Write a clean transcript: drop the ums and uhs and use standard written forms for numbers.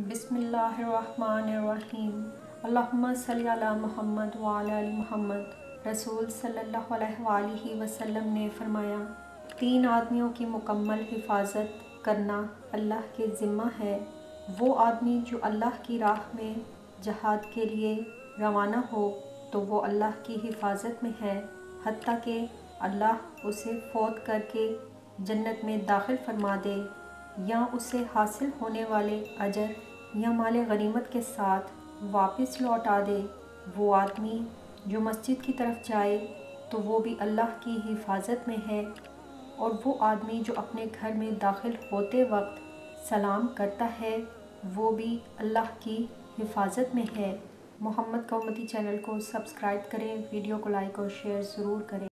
बिस्मिल्लाहिर्रहमानिर्रहीम। अल्लाहुम्मा सल्ली अला मुहम्मद व अला आलि मुहम्मद। रसूल सल्लल्लाहु अलैहि वसल्लम ने फरमाया, 3 आदमियों की मुकम्मल हिफाजत करना अल्लाह के ज़िम्मा है। वो आदमी जो अल्लाह की राह में जहाद के लिए रवाना हो तो वो अल्लाह की हिफाजत में है, हत्ता कि अल्लाह उसे फौत करके जन्नत में दाखिल फरमा दे या उसे हासिल होने वाले अजर या माले गनीमत के साथ वापस लौटा दे। वो आदमी जो मस्जिद की तरफ जाए तो वो भी अल्लाह की हिफाजत में है, और वो आदमी जो अपने घर में दाखिल होते वक्त सलाम करता है वो भी अल्लाह की हिफाजत में है। मोहम्मद का उम्मती चैनल को सब्सक्राइब करें, वीडियो को लाइक और शेयर ज़रूर करें।